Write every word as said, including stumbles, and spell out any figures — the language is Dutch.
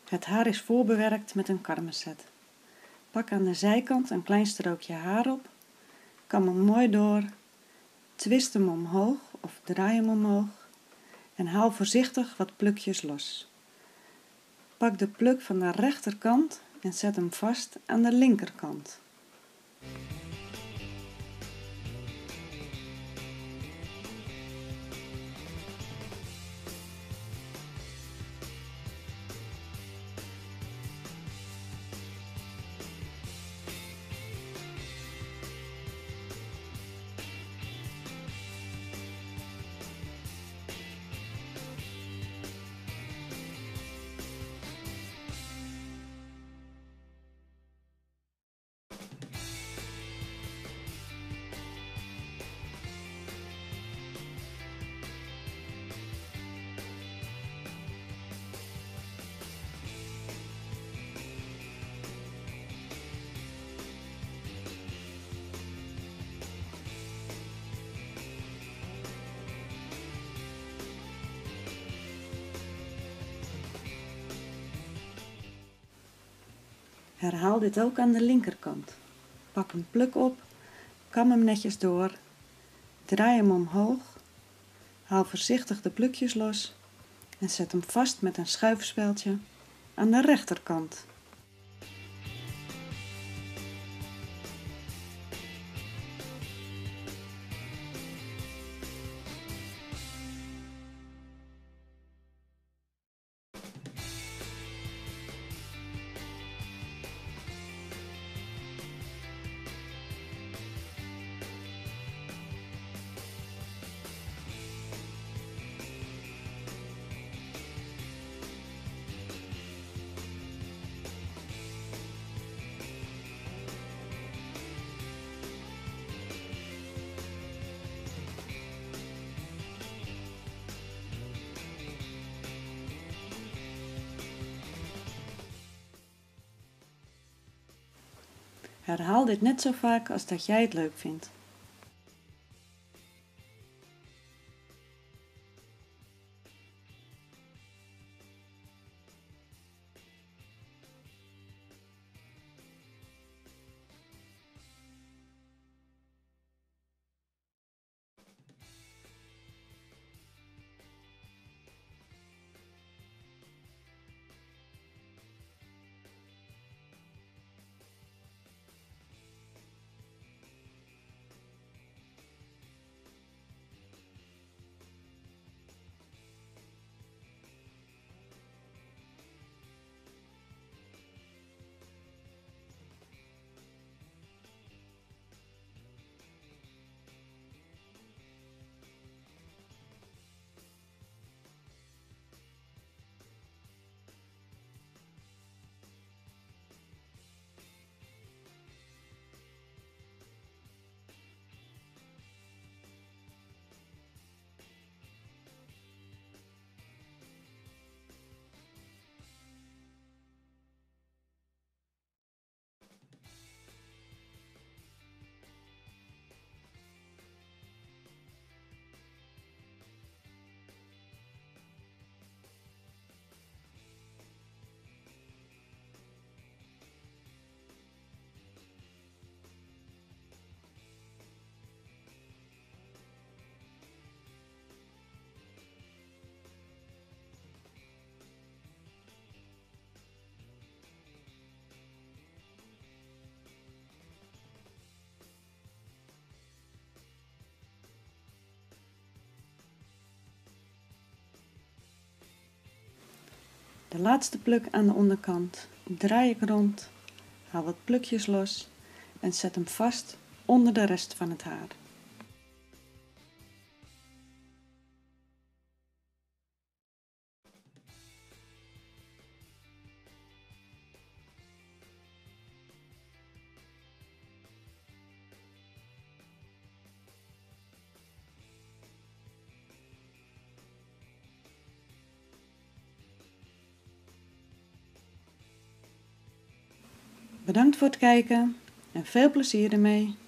Het haar is voorbewerkt met een karmenzet. Pak aan de zijkant een klein strookje haar op, kam hem mooi door, twist hem omhoog of draai hem omhoog en haal voorzichtig wat plukjes los. Pak de pluk van de rechterkant en zet hem vast aan de linkerkant. Herhaal dit ook aan de linkerkant. Pak een pluk op, kam hem netjes door, draai hem omhoog, haal voorzichtig de plukjes los en zet hem vast met een schuifspeldje aan de rechterkant. Herhaal dit net zo vaak als dat jij het leuk vindt. De laatste pluk aan de onderkant draai ik rond, haal wat plukjes los en zet hem vast onder de rest van het haar. Bedankt voor het kijken en veel plezier ermee!